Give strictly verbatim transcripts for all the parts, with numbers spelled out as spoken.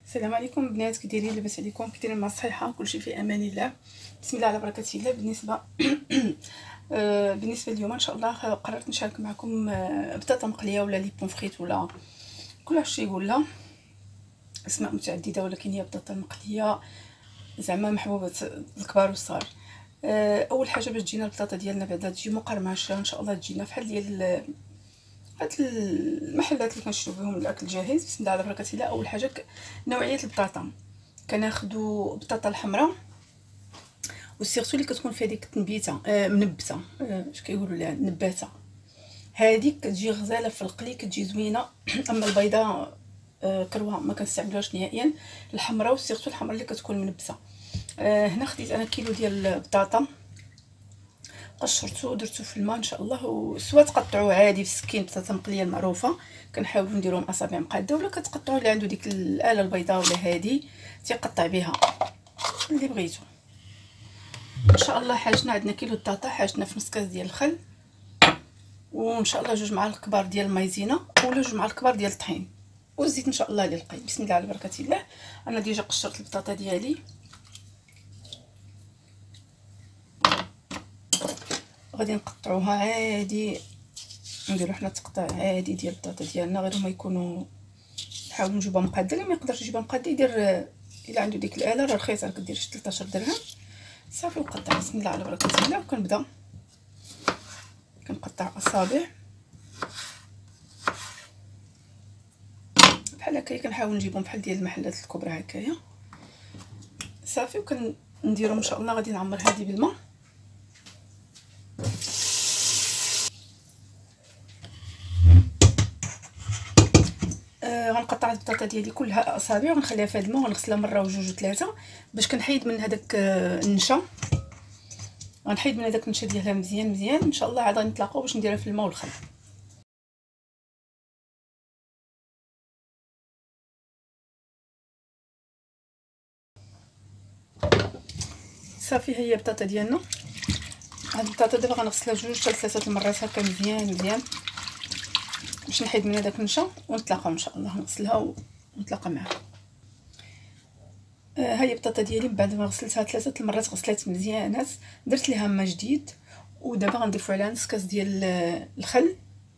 السلام عليكم البنات، كي دايرين؟ لاباس عليكم؟ كي دايرين؟ مع الصحه؟ كلشي في امان الله. بسم الله على بركه الله. بالنسبه آه بالنسبه اليوم ان شاء الله قررت نشارك معكم آه بطاطا مقليه ولا لي بونفريت ولا كلشي يقول لها اسماء متعدده، ولكن هي بطاطا مقليه زعما محبوبه الكبار والصغار. آه اول حاجه باش تجينا البطاطا ديالنا بعدا تجي مقرمشه ان شاء الله، تجينا فحال ديال هاد المحلات اللي كنشريو بهم الاكل جاهز. بسم الله على بركه الله. اول حاجه نوعيه البطاطا، كناخذوا البطاطا الحمراء والسيرتو اللي كتكون فيها ديك التنبيته آه منبته آه اش كيقولوا لها نباته، هذيك كتجي غزاله في القلي كتجي زوينه. اما البيضاء آه كروه ما كنستعملوهاش نهائيا. الحمراء والسيرتو الحمراء اللي كتكون منبته. آه هنا خديت انا كيلو ديال البطاطا، قشرته ودرته في الماء ان شاء الله، وسوا تقطعوه عادي بالسكين بطاطا مقليه المعروفه كنحاولوا نديروهم اصابع مقاده، ولا كتقطعوا اللي عنده ديك الاله البيضاء ولا هذه تيقطع بها اللي بغيتو ان شاء الله. حاجتنا عندنا كيلو البطاطا، حاجتنا في نص كاس ديال الخل، وان شاء الله جوج معالق كبار ديال المايزينا ولا جوج معالق كبار ديال الطحين، والزيت ان شاء الله للقي. بسم الله على بركه الله. انا ديجا قشرت البطاطا ديالي، غادي نقطعوها عادي، نديرو حنا تقطيع عادي ديال البطاطا ديالنا، غير هما يكونوا نحاولوا نجيبوها مقاده. اللي ما يقدرش يجيبها مقاده يدير الا عنده ديك الاله راه رخيصه، راه كدير شي ثلاثة عشر درهم صافي وقطع. بسم الله على بركه الله. وكنبدا كنقطع اصابع بحال هكايا، كنحاول نجيبهم بحال ديال المحلات الكبرى هكايا صافي. وكنديرهم ان شاء الله. غادي نعمر هذه بالماء، غنقطع البطاطا ديالي كلها اصابع ونخليها في هذا الماء، ونغسلها مره وجوج وثلاثه باش كنحيد من هذاك النشا، غنحيد من هذاك النشا ديالها مزيان مزيان. ان شاء الله عاد غنتلاقاو باش نديرها في الماء والخل. صافي هي البطاطا ديالنا. هاد البطاطا دابا غنغسلها جوج حتى ثلاثه المرات هكا مزيان مزيان باش نحيد من هذاك النشا، ونتلاقاو ان شاء الله. نغسلها ونتلاقى معها. آه هاي البطاطا ديالي بعد ما غسلتها ثلاثه المرات، غسلات مزيانات، درت ليها ماء جديد، ودابا غنضيفوا عليها نص كاس ديال الخل،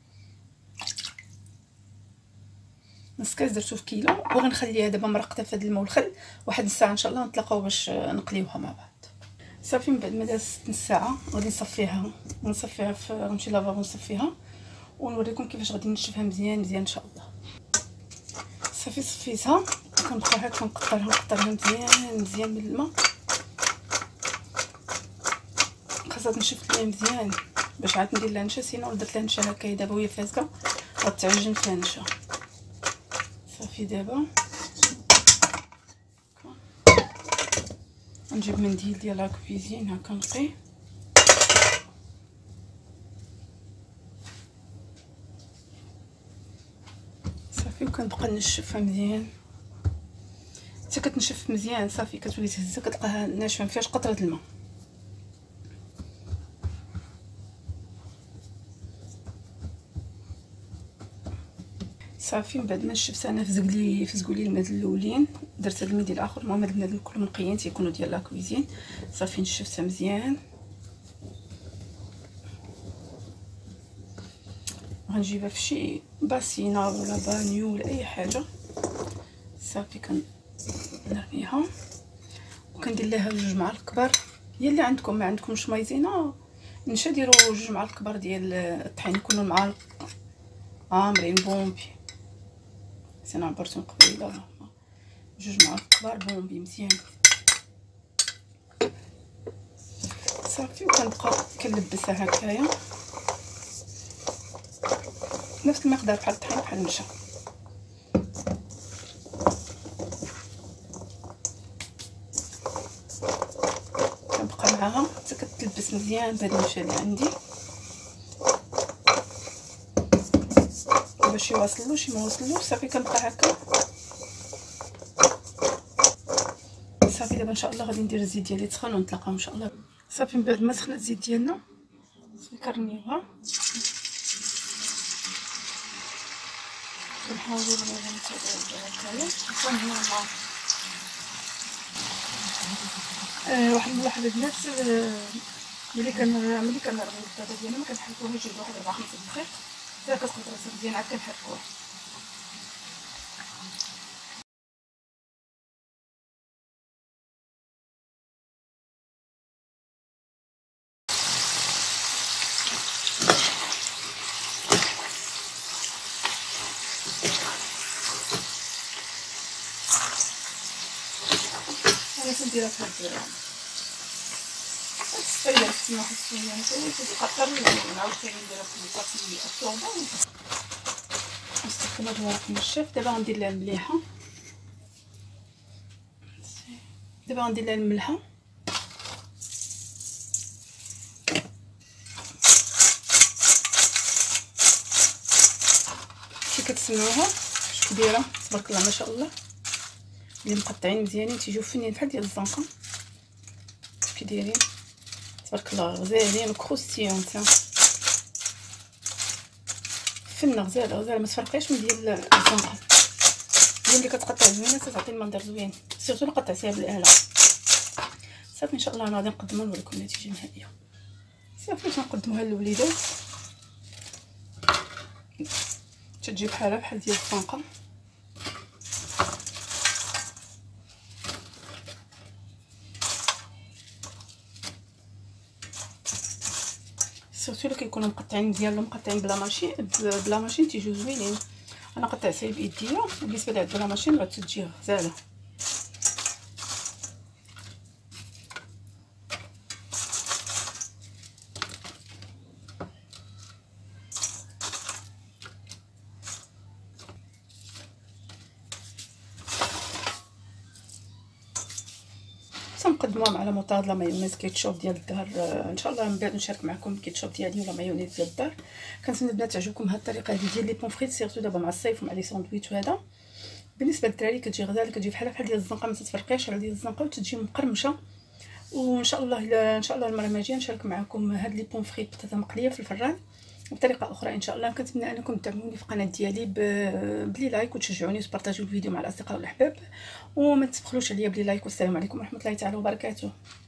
نص كاس درتو في كيلو، وغنخليها دابا مرقته في هذا الماء والخل واحد الساعه ان شاء الله. نتلاقاو باش نقليوها مع بعض. صافي من بعد ما دازت نص ساعه غادي نصفيها ونصفيها في غنمشي لافابو نصفيها، ونوريكم كيفاش غادي نشفها مزيان مزيان ان شاء الله. صافي صفيتها، كنبقى هكا كنقطرها نقطرها مزيان مزيان من الماء، خاصها تنشف ليا مزيان باش عاد ندير لها نشا، سينو درت لها نشا هكايا دابا وهي فاسكه غتعجن فيها نشا. صافي دابا نجيب منديل ديال لا كويزين هكا نقي، صافي وكنبقى نشفها مزيان حتى كتنشف مزيان. صافي كتولي تهزها كتلقاها ناشفه مفيهاش قطره الماء. صافي من بعد ما نشفت انا فزق لي فزقوا لي الماء الاولين، درت هذا الماء ديال الاخر. المهم هاد الماء كلهم نقيين تيكونوا ديال لا كويزين. صافي نشفتها مزيان، غنجيبها في شي باسينه ولا بانيو ولا اي حاجه. صافي كنرميها وكندير لها جوج معالق كبار، هي اللي عندكم. ما عندكمش مايزينا نشا ديروا جوج معالق كبار ديال الطحين، يكونوا المعالق عامرين بومبي. انا عبرتهم قبيله جوج معالق كبار بومبي مزيان. صافي وكنبقى كنلبسها هكايا نفس المقدار بحال الطحين بحال النشا. كنبقى معاها حتى كتلبس مزيان بهاد النشا اللي عندي، باش يواصلوا شي ما وصلوش. صافي كنبقى هكا. صافي دابا ان شاء الله غادي ندير الزيت ديالي تسخن ونتلاقاو ان شاء الله. صافي من بعد ما سخن الزيت ديالنا كنرميوها كنحاولوا نعملوا هذا الكلام هنا النار. آه واحد الملاحظه البنات، ملي كنعمل ملي كنرغي البطاطا ديالنا ما كنحركوهاش يجيب واحد ربعة خمسة دقائق حتى كتبقى ترسل مزيان، عاد كنحركوها. انا كنديرها في هاد الصفايه خصني واحد الشويه يعني كتقطر ونعاود ثاني نديرها في الباطي الطوبه ونستخدم هاد الورق النشاف. دابا غندير لها المليحه، دابا غندير لها الملحه كي كتسمعوها واش كبيره تبارك الله ما شاء الله، اللي مقطعين مزيانين تيجيو فنين بحال ديال الزنقه كي دايرين تبارك الله، غزالين وكروستيون تا فنه غزاله غزاله ما تفرقيش من ديال الزنقه. هي اللي كتقطع زوينه تعطي المنظر زوين، سيرتو الا قطعتيها بالاله. صافي ان شاء الله انا غادي نقدمها ونوريكم النتيجه النهائيه. صافي تنقدموها للوليدات تتجي بحالها بحال ديال الزنقه. سيرتو اللي كيكونوا مقطعين مزيان ولا مقطعين بلا ماشين بلا ماشين تيجيو زوينين. انا قطعتها بايديا، بالنسبه لهاد بلا ماشين غتجي غزاله. تنقدموها مع مطارد لا مايونيز كيتشوب ديال الدار. ان شاء الله من بعد نشارك معكم الكيتشوب ديالي ولا مايونيز ديال الدار. كنتمنى البنات تعجبكم هاد الطريقه هذه ديال لي بونفريت، سيرتو دابا مع الصيف ومع لي ساندويتش. وهذا بالنسبه للدراري كتجي غزاله، كتجي بحال بحال ديال الزنقه ما تتفرقيش على ديال الزنقه وتجي مقرمشه. وان شاء الله ان شاء الله المره الجايه نشارك معكم هاد لي بونفريت بطاطا مقليه في الفران وبطريقه اخرى ان شاء الله. كنتمنى انكم تدعموني في القناه ديالي بلي لايك وتشجعوني وتبارطاجيو الفيديو مع الاصدقاء والاحباب، وما تبخلوش عليا بلي لايك. والسلام عليكم ورحمه الله تعالى وبركاته.